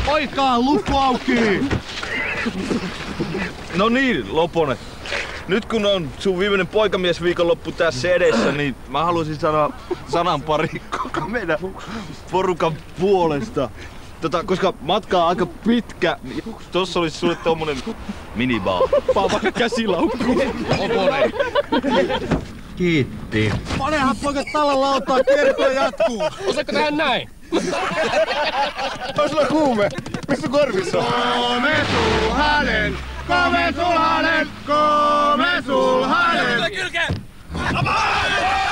Poikaa, lukko auki! No niin, Loponen. Nyt kun on sun viimeinen poikamiesviikonloppu tässä edessä, niin mä haluaisin sanoa sanan pari koko meidän porukan puolesta. Koska matka on aika pitkä, niin tossa olisi sulle tommonen minibaa. Paa vaikka käsilaukkuun. Loponen. Kiitti. Panehan poika talon lautaa, kierto jatkuu. Osaatko tehdä näin? On sulla kuume. Missä korvissa on? Kome sulhanen, kome sulhanen, kome sulhanen. Kylkeen!